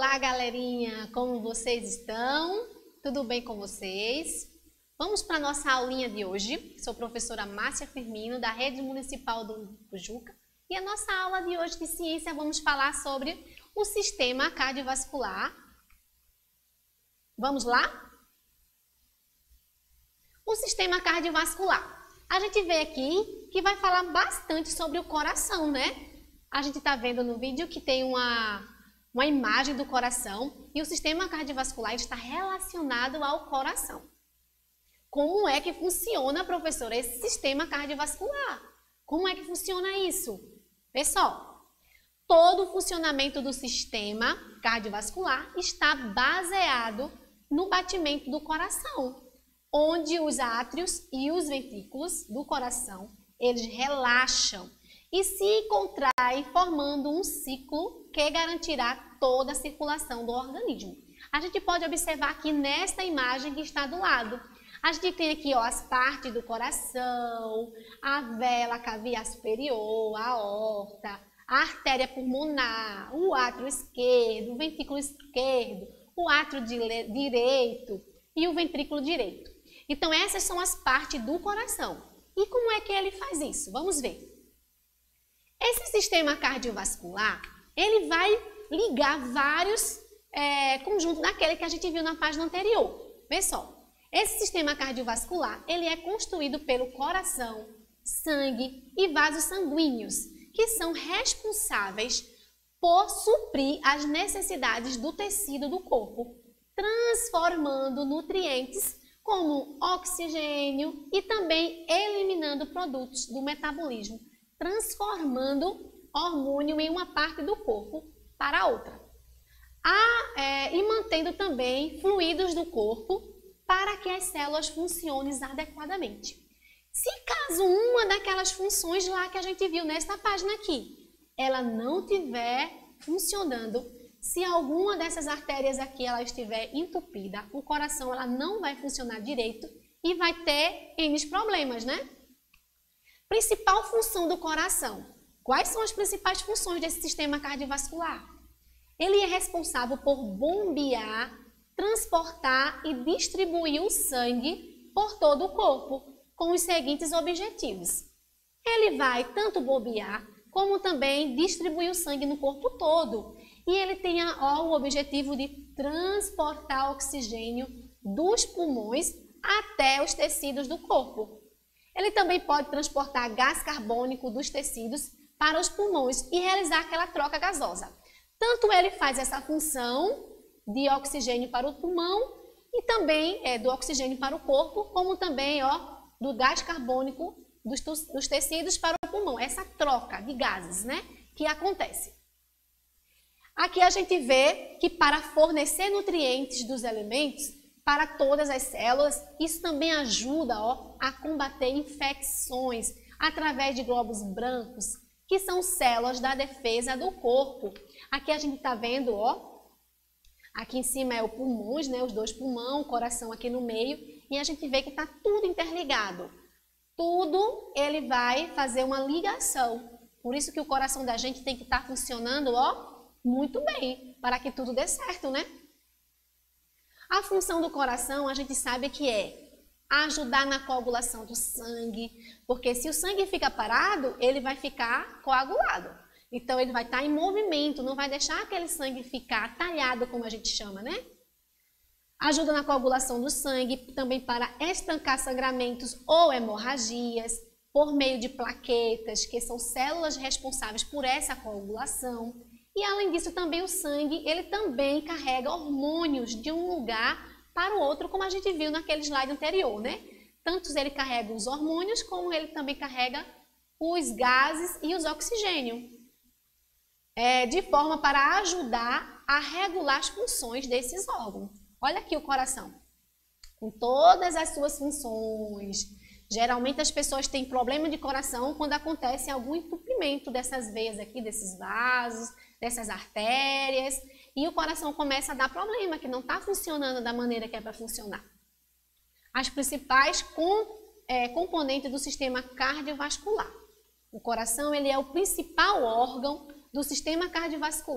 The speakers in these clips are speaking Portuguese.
Olá, galerinha! Como vocês estão? Tudo bem com vocês? Vamos para a nossa aulinha de hoje. Sou a professora Márcia Firmino, da Rede Municipal do Pujuca. E a nossa aula de hoje de ciência, vamos falar sobre o sistema cardiovascular. Vamos lá? O sistema cardiovascular. A gente vê aqui que vai falar bastante sobre o coração, né? A gente está vendo no vídeo que tem uma imagem do coração e o sistema cardiovascular está relacionado ao coração. Como é que funciona, professora, esse sistema cardiovascular? Como é que funciona isso? Pessoal, todo o funcionamento do sistema cardiovascular está baseado no batimento do coração, onde os átrios e os ventrículos do coração, eles relaxam e se contraem, formando um ciclo que garantirá toda a circulação do organismo. A gente pode observar aqui nesta imagem que está do lado. A gente tem aqui, ó, as partes do coração, a vela caviar superior, a aorta, a artéria pulmonar, o átrio esquerdo, o ventrículo esquerdo, o átrio direito e o ventrículo direito. Então, essas são as partes do coração. E como é que ele faz isso? Vamos ver. Esse sistema cardiovascular, ele vai ligar vários conjuntos daquele que a gente viu na página anterior. Pessoal, esse sistema cardiovascular, ele é construído pelo coração, sangue e vasos sanguíneos, que são responsáveis por suprir as necessidades do tecido do corpo, transformando nutrientes como oxigênio e também eliminando produtos do metabolismo, transformando hormônio em uma parte do corpo para a outra. E mantendo também fluidos do corpo para que as células funcionem adequadamente. Se caso uma daquelas funções lá que a gente viu nesta página aqui, ela não estiver funcionando, se alguma dessas artérias aqui ela estiver entupida, o coração ela não vai funcionar direito e vai ter N problemas, né? Principal função do coração. Quais são as principais funções desse sistema cardiovascular? Ele é responsável por bombear, transportar e distribuir o sangue por todo o corpo, com os seguintes objetivos. Ele vai tanto bombear, como também distribuir o sangue no corpo todo. E ele tem o objetivo de transportar oxigênio dos pulmões até os tecidos do corpo. Ele também pode transportar gás carbônico dos tecidos para os pulmões e realizar aquela troca gasosa. Tanto ele faz essa função de oxigênio para o pulmão e também do oxigênio para o corpo, como também do gás carbônico dos tecidos para o pulmão. Essa troca de gases, né, que acontece. Aqui a gente vê que para fornecer nutrientes dos alimentos para todas as células, isso também ajuda a combater infecções através de glóbulos brancos, que são células da defesa do corpo. Aqui a gente está vendo, aqui em cima é o pulmões, né, os dois pulmões, o coração aqui no meio, e a gente vê que está tudo interligado. Tudo ele vai fazer uma ligação. Por isso que o coração da gente tem que estar funcionando, muito bem, para que tudo dê certo, né? A função do coração, a gente sabe que é ajudar na coagulação do sangue, porque se o sangue fica parado, ele vai ficar coagulado. Então, ele vai estar em movimento, não vai deixar aquele sangue ficar talhado, como a gente chama, né? Ajuda na coagulação do sangue, também para estancar sangramentos ou hemorragias, por meio de plaquetas, que são células responsáveis por essa coagulação. E além disso, também o sangue, ele também carrega hormônios de um lugar para o outro, como a gente viu naquele slide anterior, né? Tanto ele carrega os hormônios, como ele também carrega os gases e os oxigênio. De forma para ajudar a regular as funções desses órgãos. Olha aqui o coração, com todas as suas funções. Geralmente as pessoas têm problema de coração quando acontece algum entupimento dessas veias aqui, desses vasos, dessas artérias, e o coração começa a dar problema, que não está funcionando da maneira que é para funcionar. As principais componentes do sistema cardiovascular. O coração ele é o principal órgão do sistema cardiovascular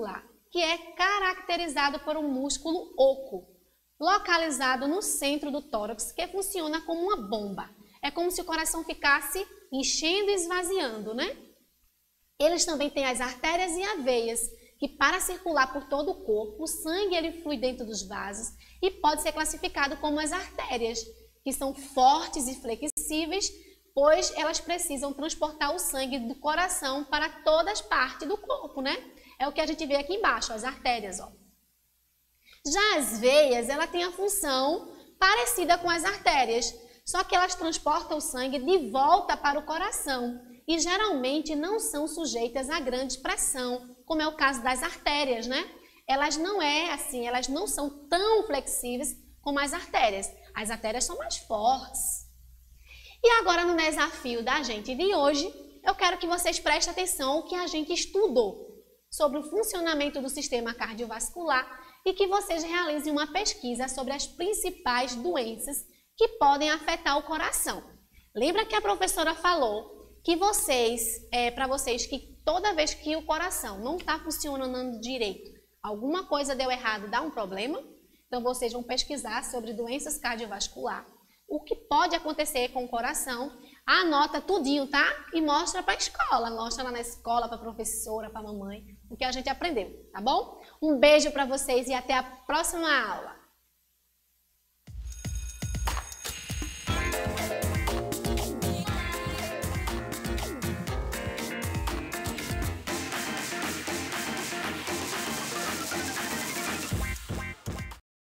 que é caracterizado por um músculo oco, localizado no centro do tórax, que funciona como uma bomba. É como se o coração ficasse enchendo e esvaziando, né? Eles também têm as artérias e as veias, que para circular por todo o corpo, o sangue ele flui dentro dos vasos e pode ser classificado como as artérias, que são fortes e flexíveis, pois elas precisam transportar o sangue do coração para todas as partes do corpo, né? É o que a gente vê aqui embaixo, as artérias, ó. Já as veias, ela tem a função parecida com as artérias, só que elas transportam o sangue de volta para o coração e geralmente não são sujeitas a grande pressão, como é o caso das artérias, né? Elas não são tão flexíveis como as artérias. As artérias são mais fortes. E agora no desafio da gente de hoje, eu quero que vocês prestem atenção ao que a gente estudou sobre o funcionamento do sistema cardiovascular e que vocês realizem uma pesquisa sobre as principais doenças que podem afetar o coração. Lembra que a professora falou que para vocês que toda vez que o coração não está funcionando direito, alguma coisa deu errado, dá um problema? Então vocês vão pesquisar sobre doenças cardiovasculares, o que pode acontecer com o coração, anota tudinho, tá? E mostra para a escola, mostra lá na escola, para a professora, para a mamãe, o que a gente aprendeu, tá bom? Um beijo para vocês e até a próxima aula!